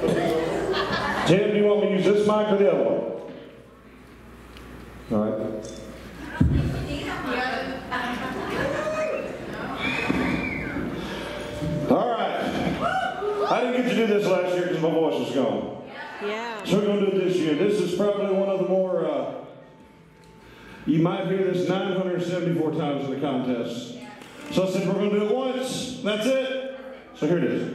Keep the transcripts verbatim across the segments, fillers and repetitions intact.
Tim, do you want me to use this mic or the other one? All right. All right. I didn't get to do this last year because my voice was gone. Yeah. So we're going to do it this year. This is probably one of the more, uh, you might hear this nine hundred seventy-four times in the contest. So I said we're going to do it once. That's it. So here it is.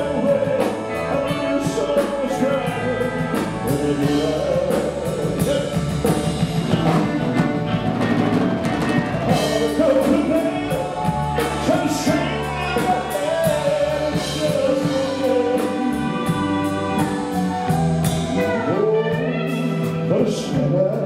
Yeah. spinner.